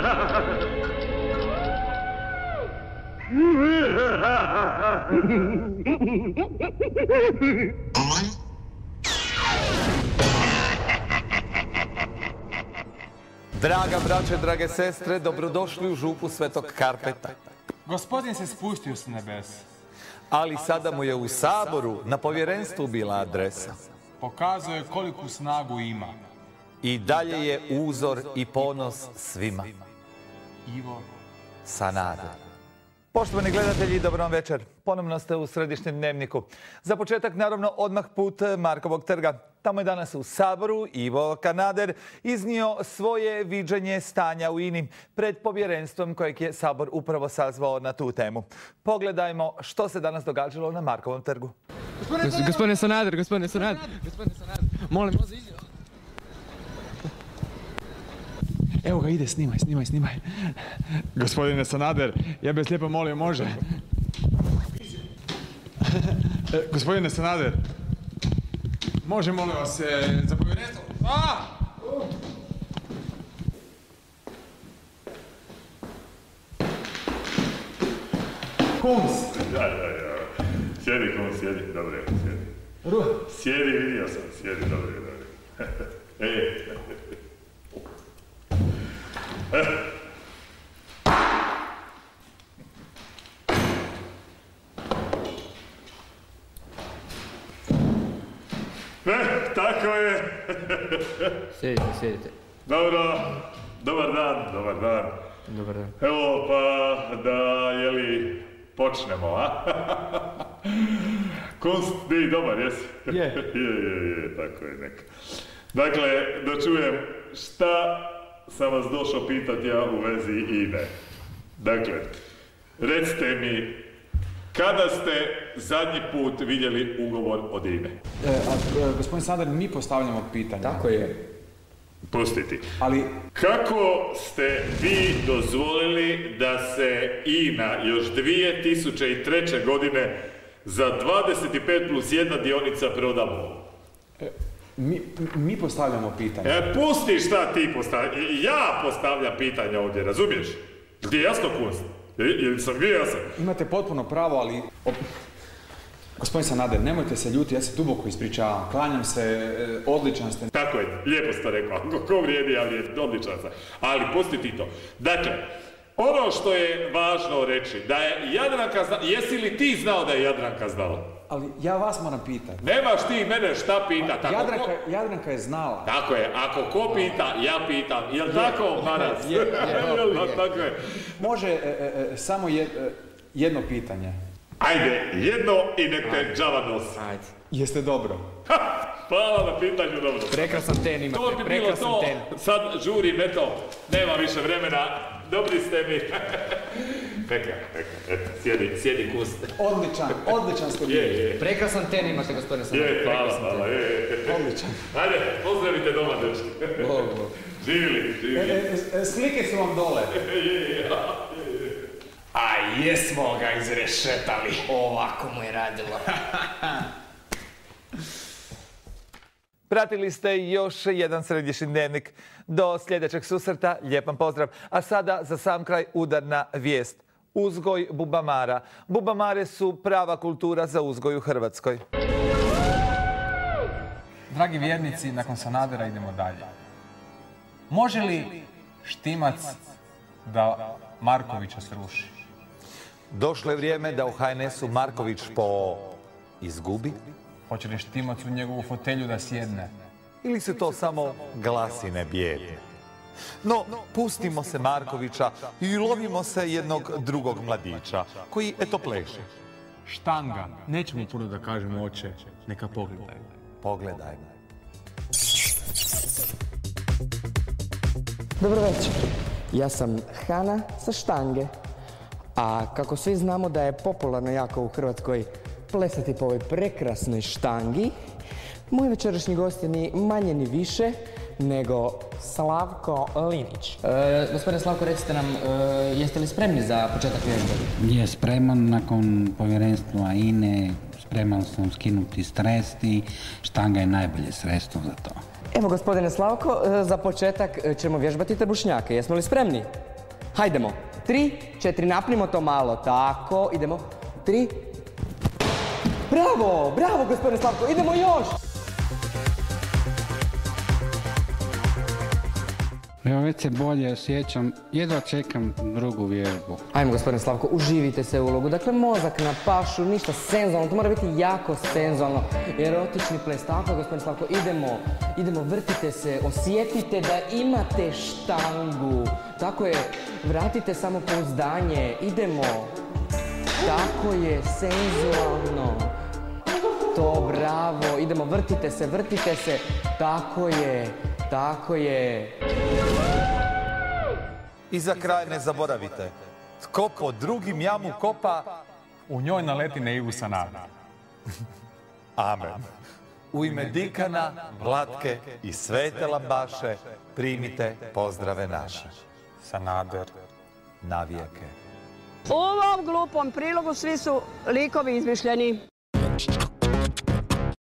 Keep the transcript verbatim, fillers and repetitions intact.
Draga braće, drage sestre, dobrodošli u župu Svetog Karpeta. Gospodin se spustio s nebes. Ali sada mu je u Saboru na povjerenstvu bila adresa. Pokazuje koliku snagu ima. I dalje je uzor i ponos svima. Ivo Sanader. Poštovani gledatelji, dobro vam večer. Ponovno ste u središnjem dnevniku. Za početak, naravno, odmah put Markovog trga. Tamo je danas u Saboru Ivo Sanader iznio svoje viđenje stanja u I N I pred povjerenstvom kojeg je Sabor upravo sazvao na tu temu. Pogledajmo što se danas događalo na Markovom trgu. Gospodine Sanader, gospodine Sanader, gospodine Sanader, molim vas izjel. Evo ga, ide, snimaj, snimaj, snimaj. Gospodine Sanader, ja bih vas lijepo molio, može? E, gospodine Sanader, može, molim vas, e, za povjerenstvo? A! Kunst! Da, da, da. Sjedi, Kunst, sjedi. Dobro, sjedi. Ruh. Sjedi, vidio sam, sjedi, dobro, dobro. E. E, tako je. Sjedite, sjedite. Dobro, dobar dan, dobar dan. Dobar dan. Evo pa da, jeli, počnemo, a? Kunst, ti dobar, jesi? Je. Je, je, je, tako je, neka. Dakle, da čujem šta sam vas došao pitati ja u vezi I N E. Dakle, recite mi, kada ste zadnji put vidjeli ugovor od I N E? E, a, gospodin Sanader, mi postavljamo pitanje. Tako je. Pustiti. Ali, kako ste vi dozvolili da se I N A još dvije tisuće treće. godine za dvadeset pet plus jedna dionica proda MOL-u? e, mi, mi postavljamo pitanje. E, pusti šta ti postavlja. Ja postavljam pitanja ovdje, razumiješ? Ti je jasno, Kunst? Ili sam gdje jasan? Imate potpuno pravo, ali... O, gospodin Sanader, nemojte se ljuti, ja se duboko ispričavam. Klanjam se, e, odličan ste. Tako je, lijepo ste rekao. Ko vrijedi, ali je odličan sam. Ali pusti ti to. Dakle, ono što je važno reći, da je Jadranka znala, jesi li ti znao da je Jadranka znala? Ali ja vas moram pitati. Nemaš ti mene šta pitati. Ako Jadranka, ko... Jadranka je znala. Tako je, ako ko pita, ja pitam. Jel tako, Maras? Je, je, je. Tako je. Može e, e, samo je, e, jedno pitanje. Ajde, jedno i nek te džava nosi. Ajde. Jeste dobro? Hvala na pitanju, dobro. Prekrasan ten imate, To bi bilo prekrasan to. ten. Sad žurim, eto, nema više vremena. Dobri ste mi. Peka, peka, eto, sjedi, sjedi, Kunst. Odličan, odličan ste bili. Je, je. Prekrasan ten imate, gospodine Sanader. Je, hvala, prekrasan hvala, ten. je, je. Odličan. Ajde, pozdravite doma, dečki. Bog, bog. Živjeli, E, živjeli. e, e, slike su vam dole. Je, je, A jesmo ga izrešetali. Ovako mu je radilo. Pratili ste još jedan središnji dnevnik. Do sljedećeg susreta, lijepan pozdrav. A sada za sam kraj udarna vijest. Uzgoj bubamara. Bubamare su prava kultura za uzgoj u Hrvatskoj. Dragi vjernici, nakon Sanadera idemo dalje. Može li Štimac da Markovića sruši? Došlo je vrijeme da u H N S-u Marković po izgubi? Hoće li Štimac u njegovu fotelju da sjedne? Ili su to samo glasine bijedne? No, pustimo se Markovića i lovimo se jednog drugog mladića, koji eto pleše. Štanga. Nećemo puno da kažemo, oče. Neka pogledaj. Pogledajmo. Dobro večer. Ja sam Hana sa Štange. A kako svi znamo da je popularno jako u Hrvatskoj plesati po ovoj prekrasnoj štangi, moj večerašnji gost je ni manje ni više nego Slavko Linić. E, gospodine Slavko, recite nam, e, jeste li spremni za početak vježbe? Je spreman nakon povjerenstva I N E, spreman sam skinuti stresti, štanga je najbolje sredstvo za to. Evo, gospodine Slavko, e, za početak ćemo vježbati trbušnjake. Jesmo li spremni? Hajdemo. Tri, četiri, napnimo to malo. Tako, idemo. Tri. Bravo, bravo, gospodine Slavko, idemo još. Evo, već se bolje osjećam, jedva čekam drugu vježbu. Ajmo, gospodine Slavko, uživite se u ulogu. Dakle, mozak na pašu, ništa senzualno, to mora biti jako senzualno. Erotični ples, tako je, gospodine Slavko, idemo, idemo, vrtite se, osjetite da imate štangu. Tako je, vratite samopouzdanje, idemo. Tako je, senzualno. To, bravo, idemo, vrtite se, vrtite se, tako je, tako je. I za kraj ne zaboravite, tko po drugim jamu kopa, U njoj naleti na Ivu Sanadera. amen. U ime Dikana, Vlatke i Svete Lambaše primite pozdrave naše. Sanader. Na vijeke. U ovom glupom prilogu svi su likovi izmišljeni.